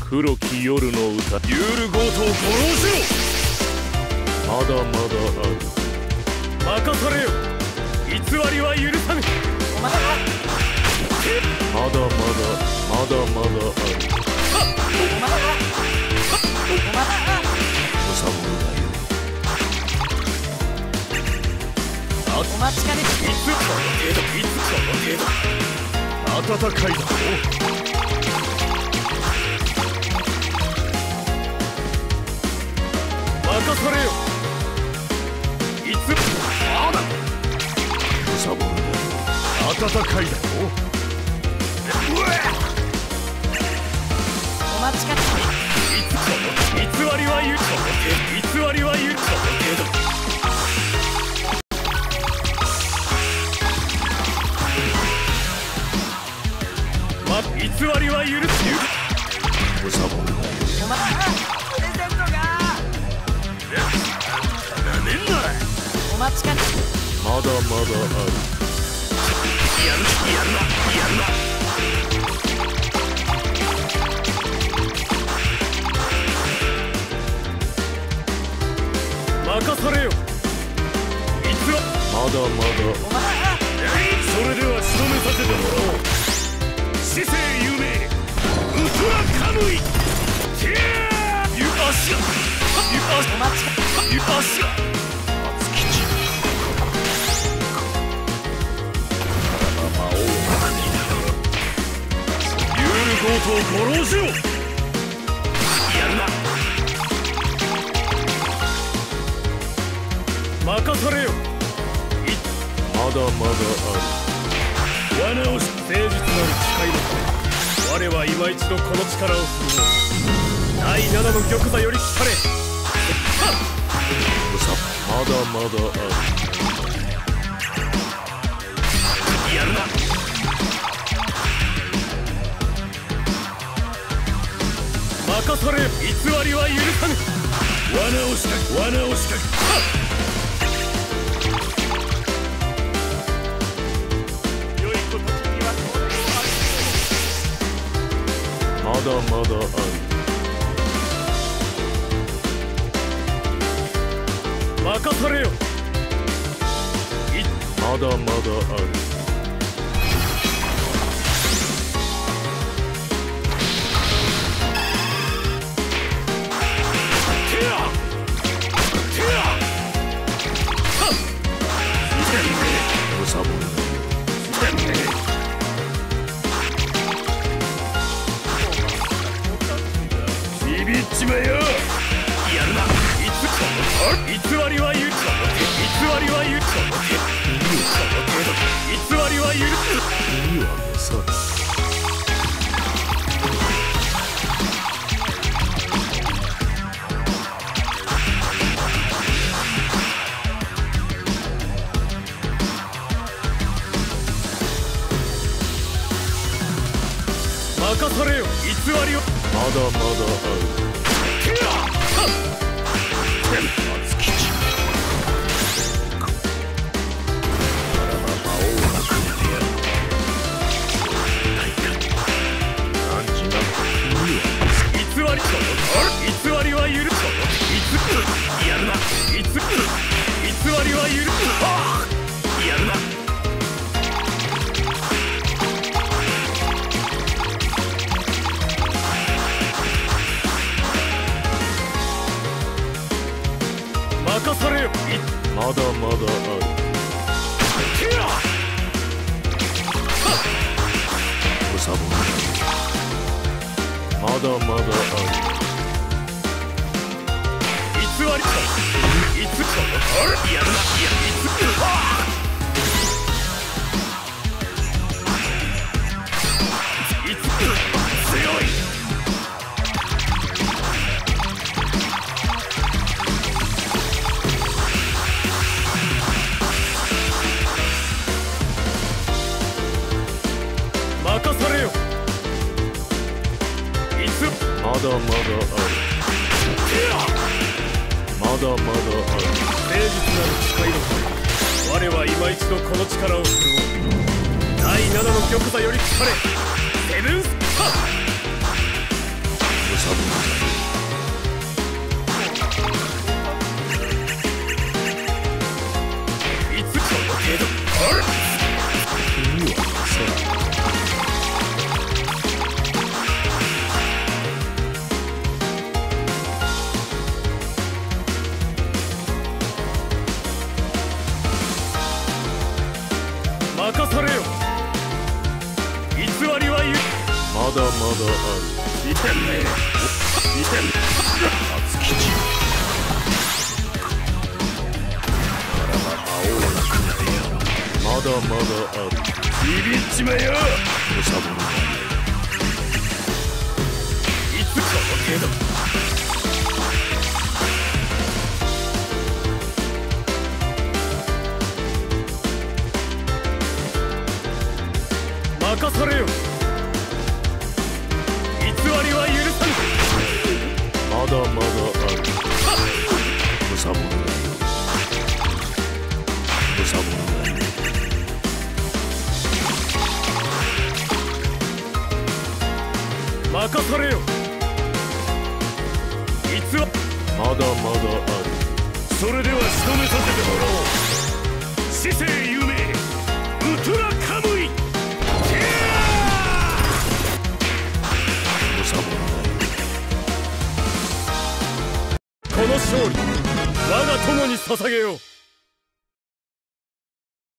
黒き夜の歌。 ユールゴートを殺しろ。 まだまだある。 任されよ。偽りは許さぬ。 まだまだまだまだある。おさむだよ。 お待ちかね。 いつこの程度、暖かいだろう。任されよ。いつあだおさむだよ。 暖かいだろう。 お待ちかね。 いつこの偽りは許さぬ。偽りは許さぬ程度。偽りは許す。 おさむだよ。 プレゼントが。 なめんな。 お待ちかね。 まだまだある。 やるな。任されよ。いつはまだまだ。 それでは仕留めさせてもらおう。死生有名ウトラカムイ。てやーゆあしゃゆあしゃゆあしゃ厚吉ユールゴートを殺しろ。やるな。任されよ。 まだまだある。 罠をし誠実なる誓いのため、我は今一度この力を振るおう。第7の玉座より聞かれ。 まだまだある。 やるな。任されよ。偽りは許さぬ。罠を仕掛け。 まだまだある。 任されよ。 まだまだある。おさむだよ。 ビビっちまえよ。やるな。偽りは許す。偽りは許す。 いいわけさ。 任されよ。偽りを。 まだまだある。厚吉偽りは許す。やるな。偽りは許す。やるな。任されよ。 まだまだある。おさむだよ。まだまだある。 偽りか。やるな。強い。任されよ。 まだまだある。まだまだある。 誠実なる誓いのため、我は今一度この力を振るおう。第7の玉座より聞かれ。セブンスパー。 おさまだまだある。見てんね。見てんね。厚吉。からま青がくなってやろう。まだまだある。ビビっちまえよ。おさぼろだ。いつこの程度。任されよ。偽りは許さぬ。まだまだある。おさぼろだよ。おさぼろだよ。任されよ。まだまだある。それでは仕留めさせてもらおう。至聖有名ウトラカムイ。この勝利我が友に捧げよう。